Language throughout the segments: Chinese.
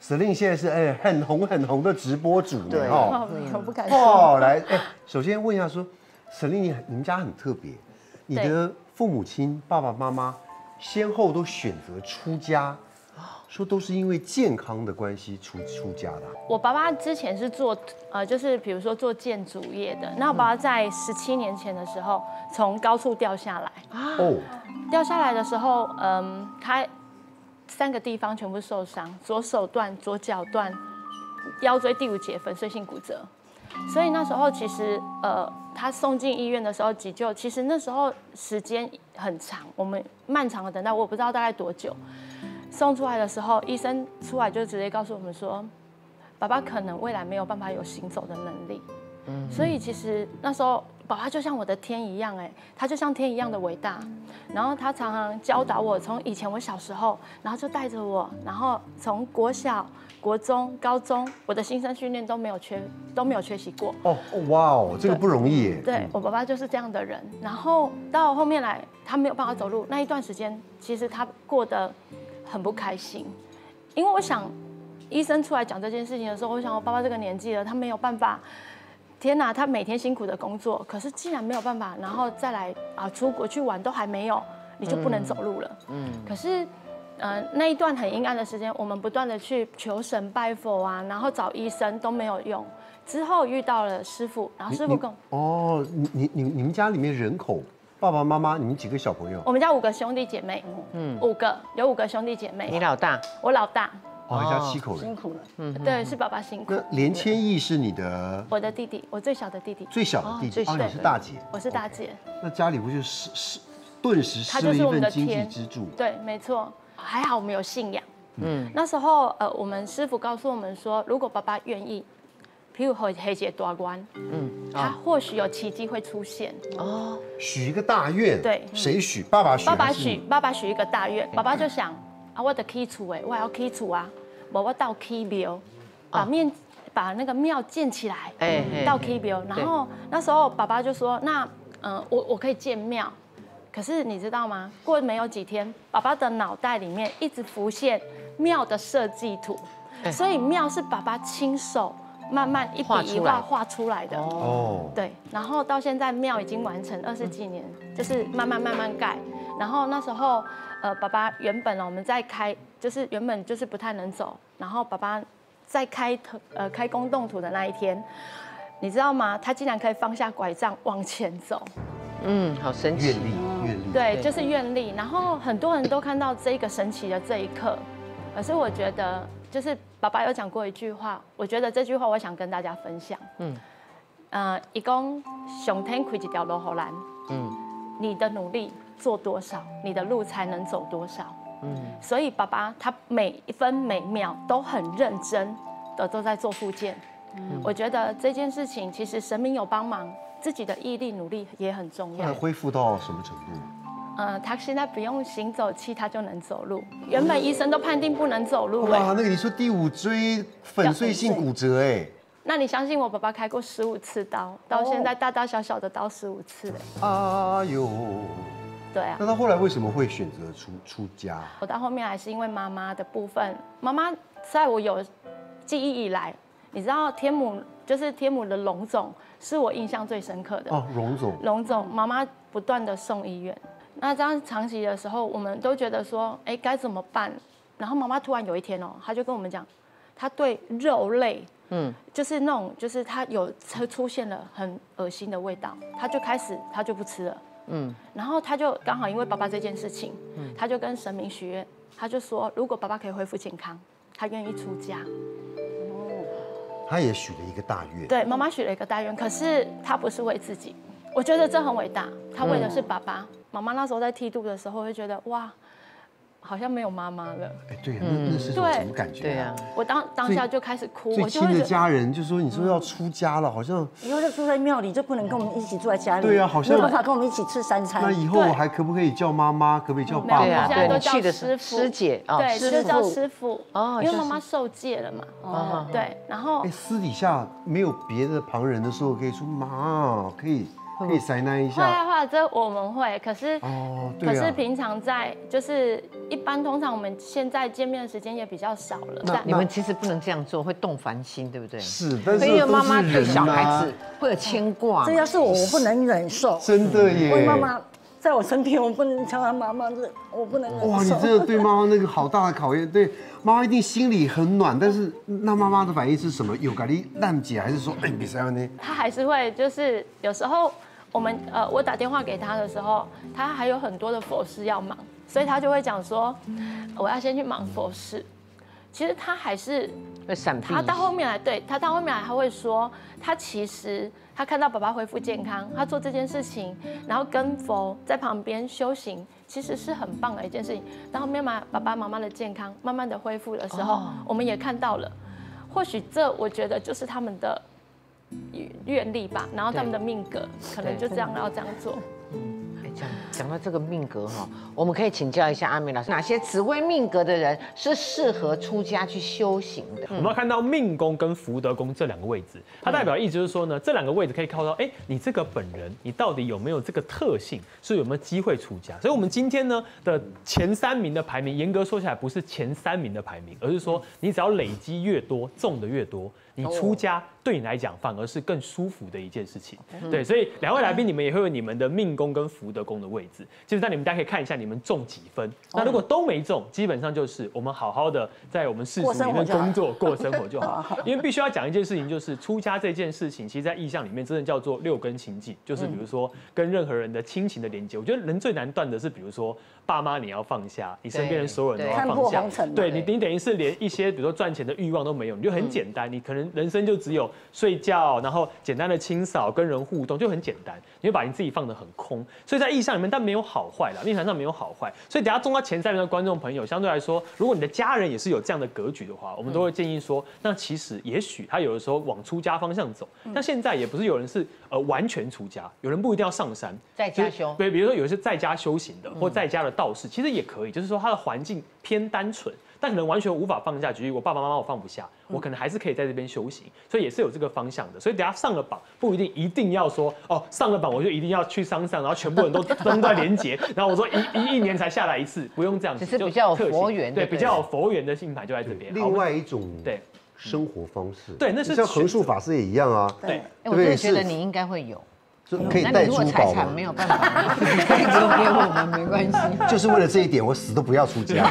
Celine 现在是很红的直播主呢对哦。 我不敢说。 哦，来首先问一下说，Celine 你们家很特别，你的父母亲爸爸妈妈先后都选择出家，说都是因为健康的关系出家的。 我爸爸之前是做就是比如说做建筑业的，那我爸爸在17年前的时候从高处掉下来， 哦， 掉下来的时候，他3个地方全部受伤，左手断，左脚断，腰椎第5节粉碎性骨折。所以那时候其实他送进医院的时候急救，其实那时候时间很长，我们漫长的等待，我不知道大概多久。送出来的时候，医生出来就直接告诉我们说，爸爸可能未来没有办法有行走的能力。所以其实那时候爸爸就像我的天一样，他就像天一样的伟大。然后他常常教导我，从以前我小时候，然后就带着我，然后从国小、国中、高中，我的新生训练都没有缺席过。 哇哦，这个不容易耶。 对，我爸爸就是这样的人。然后到后面来，他没有办法走路那一段时间，其实他过得很不开心，因为我想，医生出来讲这件事情的时候，我想我爸爸这个年纪了，他没有办法。天哪，他每天辛苦的工作，可是既然没有办法，然后再来出国去玩都还没有，你就不能走路了。可是那一段很阴暗的时间，我们不断的去求神拜佛啊，然后找医生都没有用。之后遇到了师傅，然后师傅跟你们家里面人口，爸爸妈妈，你们几个小朋友？ 我们家5个兄弟姐妹，5个有5个兄弟姐妹。 你老大？ 我老大。 一家7口人， 辛苦了。 对，是爸爸辛苦。 那连千亿是你的？ 我的弟弟，我最小的弟弟。 最小的弟弟，你是大姐。 我是大姐。 那家里不就是顿时失了一份经济支柱？ 对，没错。还好我们有信仰。那时候我们师傅告诉我们说，如果爸爸愿意，譬如黑姐大关，他或许有奇迹会出现。 许一个大愿。 对。 谁许？爸爸许。 爸爸许一个大愿。爸爸就想我的起厝我要起厝啊。我到起庙，把那个庙建起来，到起庙。然后那时候爸爸就说：“那我可以建庙，可是你知道吗？过没有几天，爸爸的脑袋里面一直浮现庙的设计图，所以庙是爸爸亲手慢慢一笔一画出来的。对。然后到现在庙已经完成20几年，就是慢慢盖。然后那时候爸爸原本我们在开。就是原本就是不太能走，然后爸爸在开工动土的那一天，你知道吗？他竟然可以放下拐杖往前走。 好神奇。 愿力。 对，就是愿力。然后很多人都看到这个神奇的这一刻，可是我觉得，就是爸爸有讲过一句话，我觉得这句话我想跟大家分享。一共上天开一条路给咱。你的努力做多少，你的路才能走多少。所以爸爸他每一分每秒都很认真的都在做复健。我觉得这件事情其实神明有帮忙，自己的毅力努力也很重要。 后来恢复到什么程度？ 他现在不用行走器，他就能走路。原本医生都判定不能走路。 哇，那个你说第5椎粉碎性骨折那你相信我爸爸开过15次刀，到现在大大小小的刀15次哎呦。 对啊， 那他后来为什么会选择出家？ 我到后面还是因为妈妈的部分。妈妈在我有记忆以来，你知道天母的龙总是我印象最深刻的。龙总，妈妈不断的送医院。那这样长期的时候，我们都觉得说，该怎么办？然后妈妈突然有一天她就跟我们讲，她对肉类，就是那种就是她有出现了很恶心的味道，她就不吃了。然后他就刚好因为爸爸这件事情，他就跟神明许愿，他就说如果爸爸可以恢复健康，他愿意出家。 他也许了一个大愿。 对，妈妈许了一个大愿，可是他不是为自己，我觉得这很伟大，他为的是爸爸。妈妈那时候在剃度的时候，会觉得哇，好像没有妈妈了。 对，那是什么感觉？ 对啊， 我当下就开始哭。 最亲的家人就说：“你说要出家了，好像以后就住在庙里，就不能跟我们一起住在家里。” 对啊，好像没有办法跟我们一起吃3餐。 那以后还可不可以叫妈妈？可不可以叫爸爸？ 现在都叫师傅、 师姐。 对，就叫师傅。因为妈妈受戒了嘛。对，然后私底下没有别的旁人的时候，可以说妈，可以可以塞那一会啊下。 会啊，这我们会，可是对啊可是平常在就是一般通常我们现在见面的时间也比较少了。 那你们其实不能这样做，会动凡心，对不对？ 是，但是因为妈妈都是人对小孩啊子会有牵挂。 这要是我不能忍受。 真的耶。 因为妈妈在我身边，我不能叫她妈妈，我不能忍受。 哇，你真的对妈妈那个好大的考验。对，妈妈一定心里很暖，但是那妈妈的反应是什么？有咖喱烂姐，还是说哎比赛呢？ 他还是会就是有时候我打电话给他的时候，他还有很多的佛事要忙，所以他就会讲说我要先去忙佛事。其实他还是会闪避。 他到后面来，他到后面来他会说，他其实他看到爸爸恢复健康，他做这件事情，然后跟佛在旁边修行，其实是很棒的一件事情。到后面爸爸妈妈的健康慢慢的恢复的时候，我们也看到了，或许这我觉得就是他们的愿力吧，然后他们的命格可能就这样要这样做。 讲到这个命格哈，我们可以请教一下阿美老师，哪些紫微命格的人是适合出家去修行的？ 我们要看到命宫跟福德宫这两个位置，它代表意思就是说呢，这两个位置可以靠到，你这个本人，你到底有没有这个特性，是有没有机会出家？所以，我们今天呢的前3名的排名，严格说起来不是前3名的排名，而是说你只要累积越多，中的越多，你出家对你来讲反而是更舒服的一件事情。对，所以2位来宾，你们也会有你们的命宫跟福德宫的位置，基本上你们大家可以看一下你们中几分。那如果都没中，基本上就是我们好好的在我们世俗里面工作过生活就好。因为必须要讲一件事情，就是出家这件事情，其实在意象里面真的叫做6根清净，就是比如说跟任何人的亲情的连接。我觉得人最难断的是，比如说爸妈你要放下，你身边人所有人都要放下。对，你等于是连一些比如说赚钱的欲望都没有，你就很简单，你可能人生就只有睡觉，然后简单的清扫，跟人互动就很简单，你会把你自己放得很空。所以在意象里面，但没有好坏啦，命盘上没有好坏。所以等下中到前3名的观众朋友，相对来说，如果你的家人也是有这样的格局的话，我们都会建议说，那其实也许他有的时候往出家方向走。那现在也不是有人是完全出家，有人不一定要上山， 在家修。 对，比如说有些在家修行的，或在家的道士，其实也可以，就是说他的环境偏单纯。但可能完全无法放下，举例我爸爸妈妈我放不下，我可能还是可以在这边修行，所以也是有这个方向的。所以等下上了榜，不一定要说上了榜我就一定要去商上，然后全部人都登在连结，然后我说一年才下来一次，不用这样子， 只是比较有佛缘， 对，比较有佛缘的星盘就在这边。 另外一种生活方式， 对，那是像横竖法师也一样啊， 对， 我真的觉得你应该会有。 可以带珠宝吗？ 财产没有办法，可以留给我们，没关系。 就是为了这一点，我死都不要出家。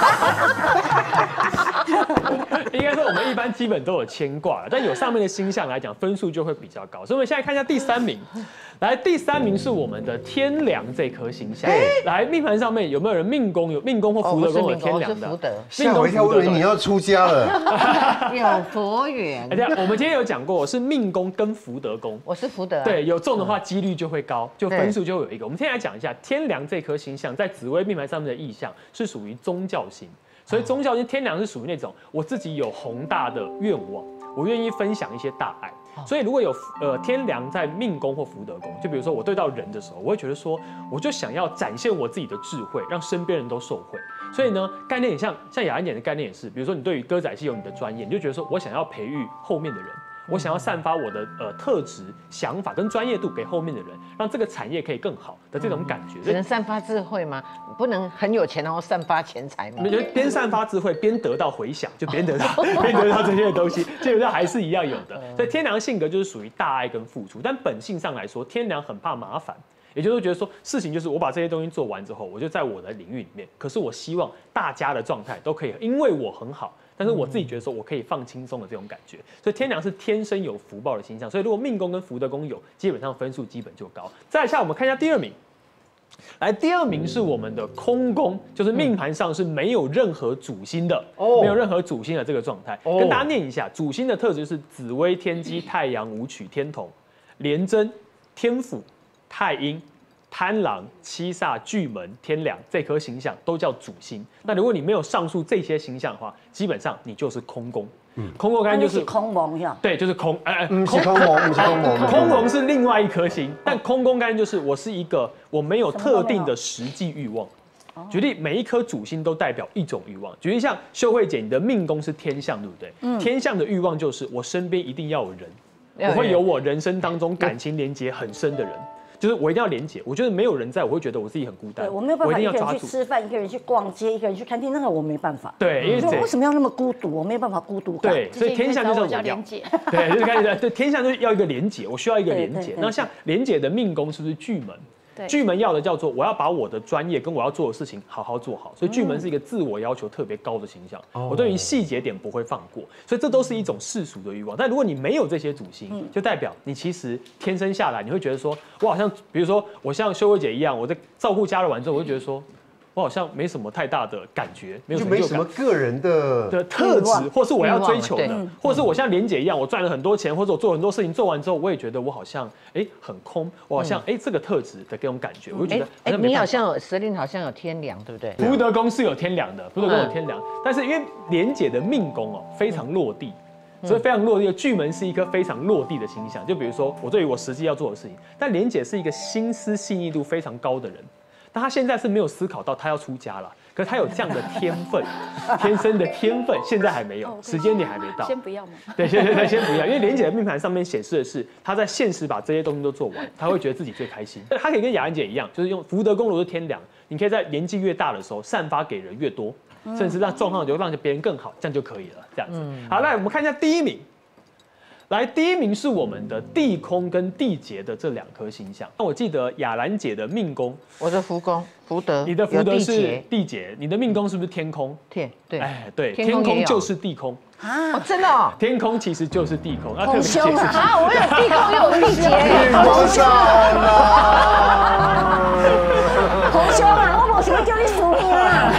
应该说我们一般基本都有牵挂，但有上面的星象来讲，分数就会比较高。所以我们现在看一下第3名，来，第3名是我们的天梁这颗星象。来，命盘上面有没有人命宫或福德宫有天梁的？ 吓我一跳，我以为你要出家了。 有佛缘。 我们今天有讲过，我是命宫跟福德宫， 我是福德。 对，有中的话几率就会高，就分数就会有一个。我们现在来讲一下天梁这颗星象在紫微命盘上面的意象是属于宗教星。所以宗教星天梁是属于那种我自己有宏大的愿望，我愿意分享一些大爱。所以如果有天梁在命宫或福德宫，就比如说我对到人的时候，我会觉得说，我就想要展现我自己的智慧，让身边人都受惠。所以呢，概念也像雅安姐的概念也是，比如说你对于歌仔戏有你的专业，你就觉得说我想要培育后面的人。我想要散发我的特质、想法跟专业度给后面的人，让这个产业可以更好的这种感觉。 只能散发智慧吗？不能很有钱然后散发钱财吗？ 你就边散发智慧边得到回响，就边得到这些东西，基本上还是一样有的。所以天梁性格就是属于大爱跟付出，但本性上来说，天梁很怕麻烦。也就是觉得说，事情就是我把这些东西做完之后，我就在我的领域里面。可是我希望大家的状态都可以，因为我很好，但是我自己觉得说我可以放轻松的这种感觉。所以天梁是天生有福报的形象，所以如果命宫跟福德宫有，基本上分数基本就高。再来下我们看一下第2名。来，第2名是我们的空宫，就是命盘上是没有任何主星的，没有任何主星的这个状态。跟大家念一下，主星的特质是紫微、天机、太阳、武曲、天同、廉贞、天府、太阴、贪狼、七煞、巨门、天梁这颗星象都叫主星。那如果你没有上述这些星象的话，基本上你就是空宫。空宫刚就是空蒙呀， 对，就是空， 不是空蒙，不是空蒙， 空蒙是另外一颗星，但空宫刚就是我是一个我没有特定的实际欲望。举例，每一颗主星都代表一种欲望。举例像秀慧姐，你的命宫是天象，对不对？天象的欲望就是我身边一定要有人。 我会有我人生当中感情连结很深的人。就是我一定要连结，我觉得没有人在，我会觉得我自己很孤单。 对，我没有办法一个人去吃饭，一个人去逛街，一个人去看店，那个我没办法。 对，因为为什么要那么孤独？我没有办法孤独感。 对，所以天象就是我要连结。 对，就是开始对天象就是要一个连结，我需要一个连结。那像连结的命宫是不是巨门？巨门要的叫做我要把我的专业跟我要做的事情好好做好，所以巨门是一个自我要求特别高的形象。我对于细节点不会放过，所以这都是一种世俗的欲望。但如果你没有这些主星，就代表你其实天生下来你会觉得说，我好像比如说我像秀慧姐一样，我在照顾家人完之后，我会觉得说，我好像没什么太大的感觉， 就没什么个人的特质，或是我要追求的，或是我像莲姐一样，我赚了很多钱，或者我做很多事情，做完之后，我也觉得我好像很空，我好像这个特质的这种感觉，我就觉得你好像有蛇令好像有天梁，对不对？ 福德宫是有天梁的，福德宫有天梁，但是因为莲姐的命宫非常落地。所以非常落地的巨门是一颗非常落地的星象，就比如说我对于我实际要做的事情，但莲姐是一个心思细腻度非常高的人。但他现在是没有思考到他要出家了，可是他有这样的天分，天生的天分，现在还没有，时间点还没到。 先不要嘛。 对，先不要，因为莲姐的命盘上面显示的是，她在现实把这些东西都做完，她会觉得自己最开心。她可以跟雅安姐一样，就是用福德宫如果是天梁，你可以在年纪越大的时候散发给人越多，甚至让状况就让别人更好，这样就可以了。这样子。好，来我们看一下第一名。来，第一名是我们的地空跟地劫的这2颗星象。那我记得雅兰姐的命宫， 我的福宫福德， 你的福德是地劫，你的命宫是不是天空？ 对， 对，天空就是地空啊，真的哦， 天空其实就是地空。 好凶啊！我有地空又有地劫， 好爽啊！ 好凶啊！我想要叫你输赢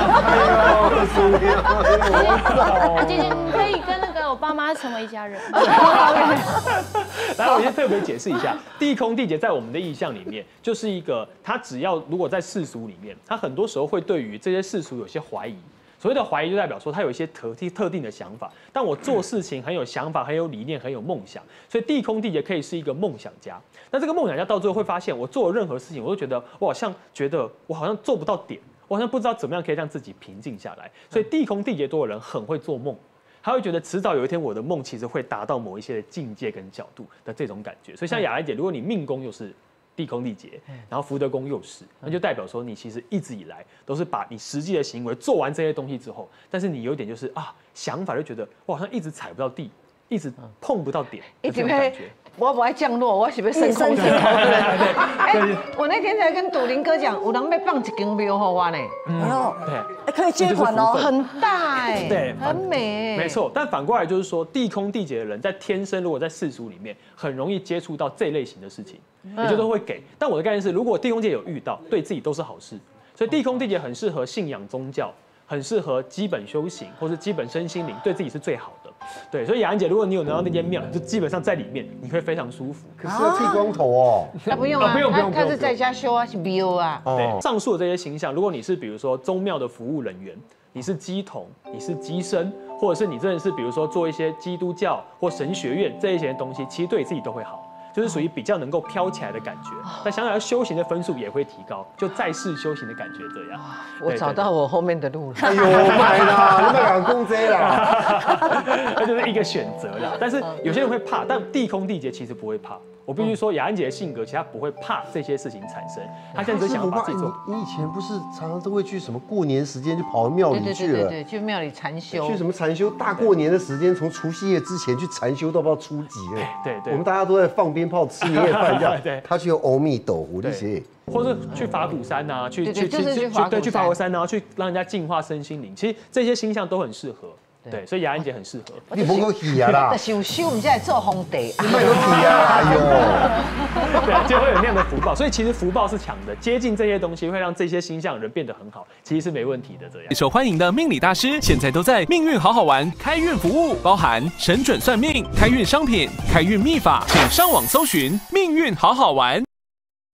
啊！ 姐姐，你可以跟那个我爸妈成为一家人。 来，我先特别解释一下，地空地劫在我们的意象里面，就是一个他只要如果在世俗里面，他很多时候会对于这些世俗有些怀疑。所谓的怀疑，就代表说他有一些特定的想法，但我做事情很有想法、很有理念、很有梦想，所以地空地劫可以是一个梦想家。那这个梦想家到最后会发现，我做任何事情，我都觉得我好像做不到点，我好像不知道怎么样可以让自己平静下来。所以地空地劫多的人很会做梦。他会觉得迟早有一天我的梦其实会达到某一些的境界跟角度的这种感觉。所以像雅兰姐，如果你命宫又是地空地劫，然后福德宫又是，那就代表说你其实一直以来都是把你实际的行为做完这些东西之后，但是你有点就是想法就觉得我好像一直踩不到地，一直碰不到点，这种感觉。 我不爱降落，我是要升空升空。我那天才跟笃林哥讲，有人要放一间庙给我呢。 对， 可以借款哦， 很大对， 很美。 没错，但反过来就是说，地空地劫的人在天生如果在世俗里面，很容易接触到这类型的事情，也就是会给。但我的概念是，如果地空地劫有遇到，对自己都是好事。所以地空地劫很适合信仰宗教，很适合基本修行或是基本身心灵，对自己是最好的。对，所以雅安姐，如果你有拿到那间庙，就基本上在里面你会非常舒服。 可是要剃光头哦。 不用啊，不用，他是在家修啊，是庙啊。 对，上述的这些形象，如果你是比如说宗庙的服务人员，你是乩童，你是乩身，或者是你真的是比如说做一些基督教或神学院这一些东西，其实对自己都会好。就是属于比较能够飘起来的感觉，但相对修行的分数也会提高，就在世修行的感觉这样。 我找到我后面的路了。 哎呦，买啦，你们敢攻这啦？ 那就是一个选择啦。但是有些人会怕，但地空地劫其实不会怕。我必须说，雅安姐的性格其实她不会怕这些事情产生，她现在只想把自己做。 你以前不是常常都会去什么过年时间就跑到庙里去了？ 对，去庙里禅修。 去什么禅修？大过年的时间，从除夕夜之前去禅修到不知道初几了。 对， 我们大家都在放鞭炮、吃年夜饭这样。 对， 他去阿弥陀佛这些， 或者去法鼓山啊，去法鼓山，然后去让人家净化身心灵。其实这些星象都很适合。对，所以雅安姐很适合。 你不够去啊啦！ 修修，我们现在做皇帝。 你卖个去啊！哎呦， 对，就会有那样的福报。所以其实福报是强的，接近这些东西会让这些星象人变得很好，其实是没问题的。这样受欢迎的命理大师，现在都在命运好好玩开运服务，包含神准算命、开运商品、开运秘法，请上网搜寻命运好好玩。